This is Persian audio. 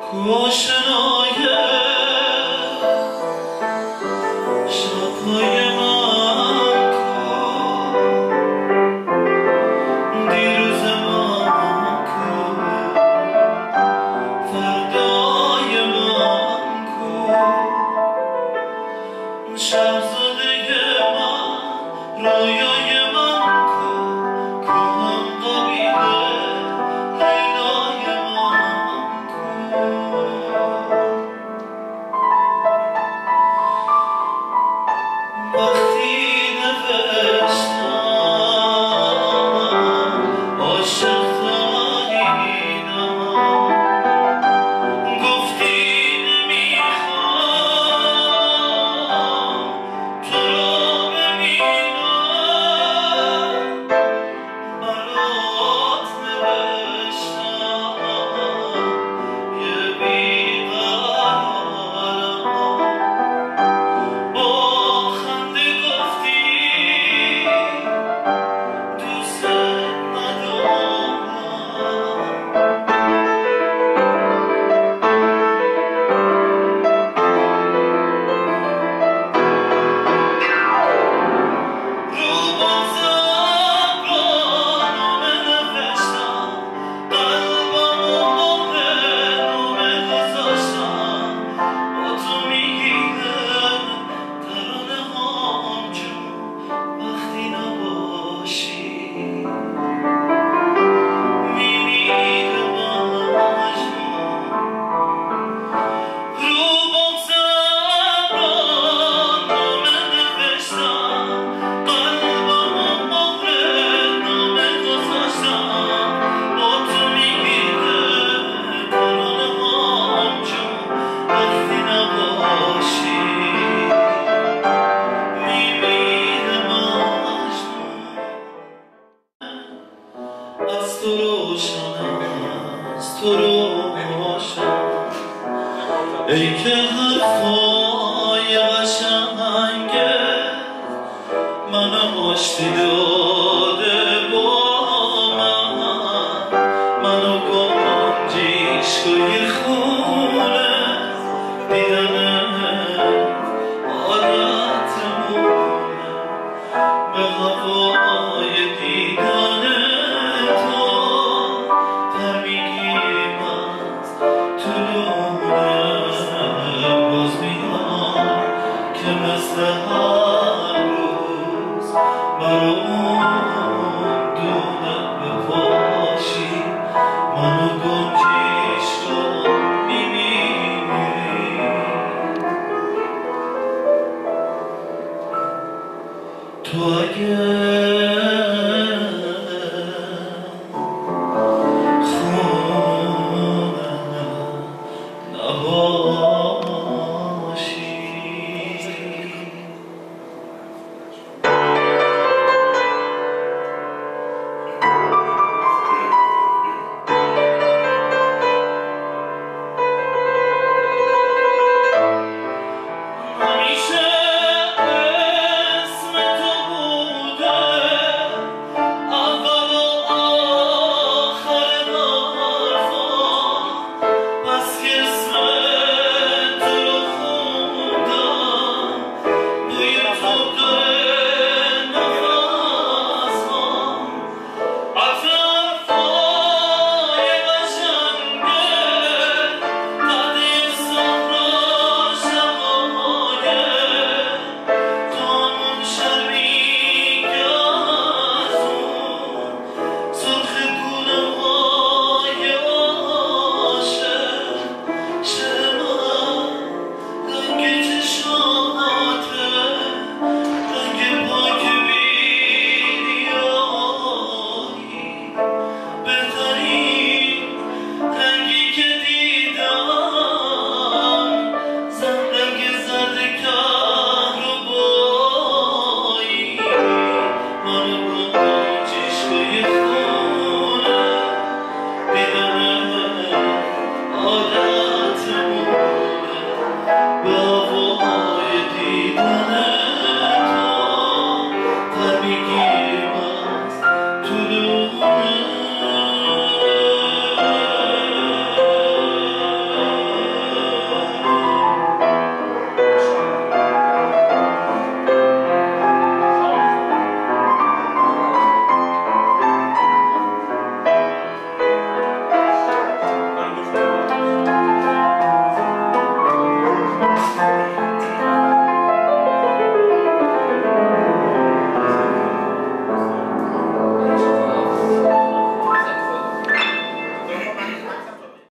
کوشنای شب‌های من کو دیروز من کو فردای من کو شهزاده من رویای من کو کوهم قبیله لیلای من کو وقتی نوشتم عاشق دیدم گفتی نمیخوام تو رو ببینم برات نوشتم یه بیقرارم با خنده گفتی دوست ندارم رو بازم نامه نوشتم قلبمو مهر نامه گذاشتم با تو میگیره ترانه هام جون وقتی نباشی میمیره مجنون رو بغزم نامه نوشتم قلبمو مهر نامه گذاشتم با تو میگیره ترانه هام جون وقتی نباشی میمیره مجنون از تو روشن از تو روشن ای که حرفای قشنگه منو آشتی داده با منو گنجیشکوی خونه دیدنه عادتمونه به هوای دیدن تو پر میگیم از طولونه باز میام که مثل